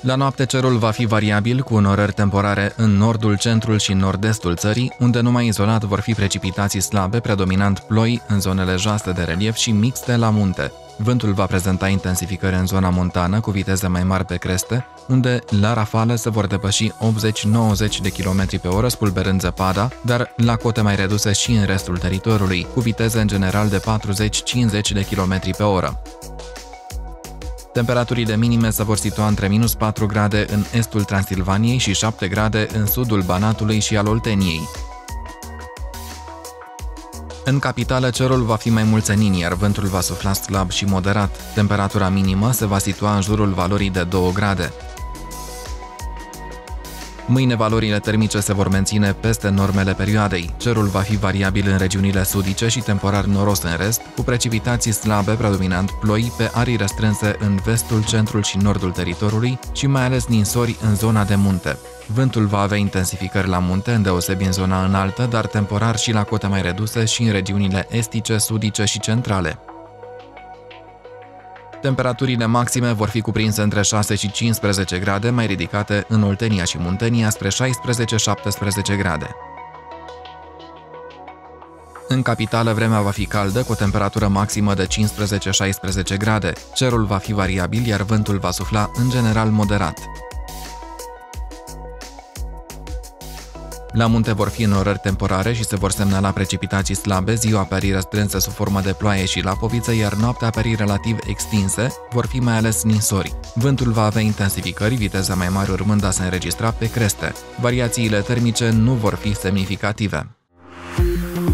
La noapte cerul va fi variabil, cu înnorări temporare în nordul, centrul și nord-estul țării, unde numai izolat vor fi precipitații slabe, predominant ploi în zonele joase de relief și mixte la munte. Vântul va prezenta intensificări în zona montană, cu viteze mai mari pe creste, unde la rafale se vor depăși 80-90 de km pe oră, spulberând zăpada, dar la cote mai reduse și în restul teritoriului, cu viteze în general de 40-50 de km pe oră. Temperaturile minime se vor situa între -4 grade în estul Transilvaniei și 7 grade în sudul Banatului și al Olteniei. În capitală, cerul va fi mai mult senin, iar vântul va sufla slab și moderat. Temperatura minimă se va situa în jurul valorii de 2 grade. Mâine valorile termice se vor menține peste normele perioadei. Cerul va fi variabil în regiunile sudice și temporar noros în rest, cu precipitații slabe, predominant ploi, pe arii restrânse în vestul, centrul și nordul teritoriului și mai ales ninsori în zona de munte. Vântul va avea intensificări la munte, îndeosebi în zona înaltă, dar temporar și la cote mai reduse și în regiunile estice, sudice și centrale. Temperaturile maxime vor fi cuprinse între 6 și 15 grade, mai ridicate în Oltenia și Muntenia spre 16-17 grade. În capitală, vremea va fi caldă, cu o temperatură maximă de 15-16 grade. Cerul va fi variabil, iar vântul va sufla în general moderat. La munte vor fi înnorări temporare și se vor semnala precipitații slabe, ziua apării restrânse sub formă de ploaie și lapoviță, iar noaptea apării relativ extinse, vor fi mai ales ninsori. Vântul va avea intensificări, viteza mai mare urmând a se înregistra pe creste. Variațiile termice nu vor fi semnificative.